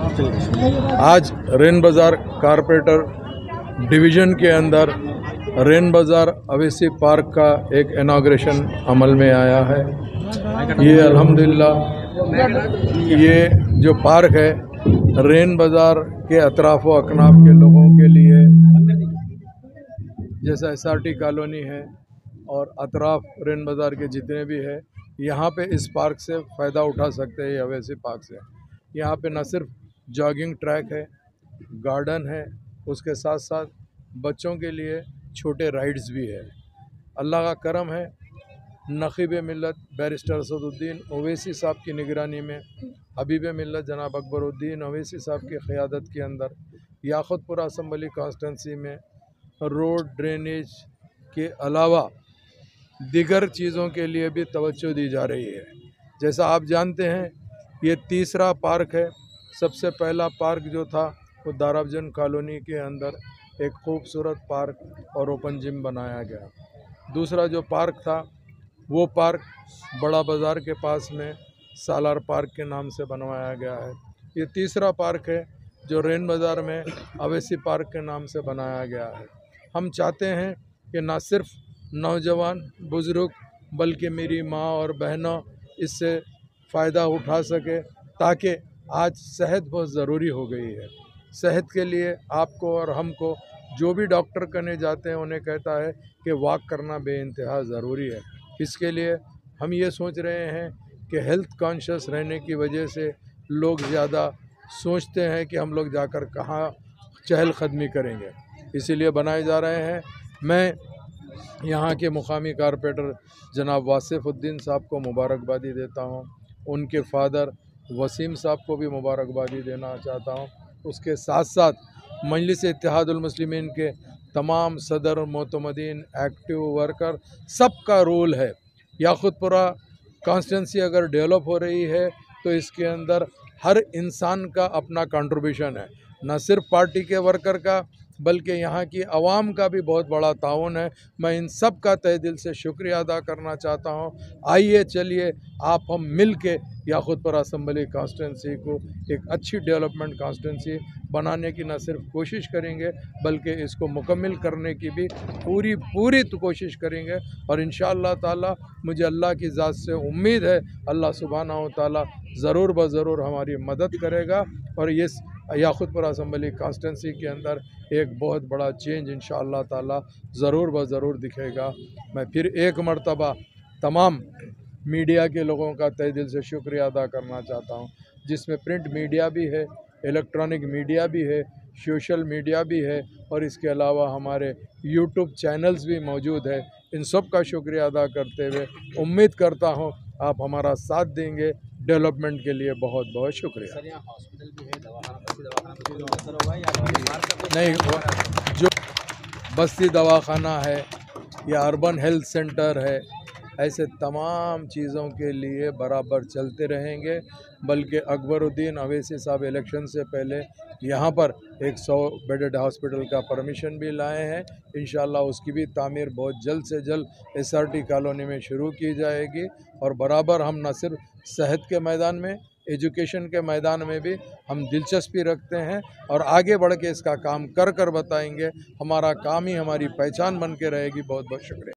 आज रेन बाज़ार कारपेटर डिवीज़न के अंदर रेन बाज़ार अवेसी पार्क का एक इनाग्रेशन अमल में आया है। ये अल्हम्दुलिल्लाह ये जो पार्क है रेन बाज़ार के अतराफ़ व अकनाफ के लोगों के लिए, जैसा SRT कॉलोनी है और अतराफ़ रेन बाज़ार के जितने भी है, यहाँ पे इस पार्क से फ़ायदा उठा सकते हैं। अवेसी पार्क से यहाँ पे न सिर्फ जॉगिंग ट्रैक है, गार्डन है, उसके साथ साथ बच्चों के लिए छोटे राइड्स भी है। अल्लाह का करम है, नक़ीब मिल्लत बैरिस्टर असदुद्दीन ओवैसी साहब की निगरानी में, हबीब मिल्लत जनाब अकबरुद्दीन ओवैसी साहब की क़यादत के अंदर याक़ूतपुरा असम्बली कॉन्स्टिट्यूंसी में रोड ड्रेनेज के अलावा दीगर चीज़ों के लिए भी तवज्जो दी जा रही है। जैसा आप जानते हैं, ये तीसरा पार्क है। सबसे पहला पार्क जो था वो दाराफजन कॉलोनी के अंदर एक खूबसूरत पार्क और ओपन जिम बनाया गया। दूसरा जो पार्क था वो पार्क बड़ा बाज़ार के पास में सालार पार्क के नाम से बनवाया गया है। ये तीसरा पार्क है जो रेन बाज़ार में अवेसी पार्क के नाम से बनाया गया है। हम चाहते हैं कि न सिर्फ नौजवान बुज़ुर्ग बल्कि मेरी माँ और बहनों इससे फ़ायदा उठा सके, ताकि आज सेहत बहुत ज़रूरी हो गई है। सेहत के लिए आपको और हमको जो भी डॉक्टर करने जाते हैं उन्हें कहता है कि वॉक करना बेइंतहा ज़रूरी है। इसके लिए हम ये सोच रहे हैं कि हेल्थ कॉन्शियस रहने की वजह से लोग ज़्यादा सोचते हैं कि हम लोग जाकर कहाँ चहलकदमी करेंगे, इसीलिए बनाए जा रहे हैं। मैं यहाँ के मुकामी कारपेटर जनाब वासिफ़ुद्दीन साहब को मुबारकबादी देता हूँ। उनके फादर वसीम साहब को भी मुबारकबादी देना चाहता हूँ। उसके साथ साथ मजलिस इत्तेहादुल मुस्लिमीन के तमाम सदर, मोतमदीन, एक्टिव वर्कर, सबका रोल है। याक़ूतपुरा कॉन्स्टिट्यूंसी अगर डेवलप हो रही है तो इसके अंदर हर इंसान का अपना कंट्रीब्यूशन है, न सिर्फ पार्टी के वर्कर का बल्कि यहाँ की आवाम का भी बहुत बड़ा ताउन है। मैं इन सब का तहे दिल से शुक्रिया अदा करना चाहता हूँ। आइए चलिए आप हम मिल के याक़ूतपुरा असम्बली कॉन्स्टिट्यूंसी को एक अच्छी डेवलपमेंट कॉन्स्टिट्यूंसी बनाने की न सिर्फ कोशिश करेंगे बल्कि इसको मुकम्मल करने की भी पूरी कोशिश करेंगे। और इंशाअल्लाह ताला मुझे अल्लाह की ज़ात से उम्मीद है अल्लाह सुब्हानहू ताला ज़रूर ब ज़रूर हमारी मदद करेगा और ये याक़ूतपुरा असम्बली कॉन्स्टिट्यूंसी के अंदर एक बहुत बड़ा चेंज इंशाअल्लाह ताला ज़रूर ब ज़रूर दिखेगा। मैं फिर एक मरतबा तमाम मीडिया के लोगों का तहे दिल से शुक्रिया अदा करना चाहता हूँ, जिसमें प्रिंट मीडिया भी है, इलेक्ट्रॉनिक मीडिया भी है, सोशल मीडिया भी है और इसके अलावा हमारे यूट्यूब चैनल्स भी मौजूद है। इन सब का शुक्रिया अदा करते हुए उम्मीद करता हूँ आप हमारा साथ देंगे। डेवलपमेंट के लिए बहुत बहुत शुक्रिया। सर, यहाँ हॉस्पिटल भी है, दवाखाना नहीं, जो बस्ती दवाखाना है या अर्बन हेल्थ सेंटर है, ऐसे तमाम चीज़ों के लिए बराबर चलते रहेंगे। बल्कि अकबरुद्दीन ओवैसी साहब इलेक्शन से पहले यहाँ पर एक 100 बेडेड हॉस्पिटल का परमिशन भी लाए हैं। इंशाअल्लाह उसकी भी तामीर बहुत जल्द से जल्द SRT कॉलोनी में शुरू की जाएगी। और बराबर हम न सिर्फ सेहत के मैदान में, एजुकेशन के मैदान में भी हम दिलचस्पी रखते हैं और आगे बढ़ के इसका काम कर बताएंगे। हमारा काम ही हमारी पहचान बन के रहेगी। बहुत बहुत शुक्रिया।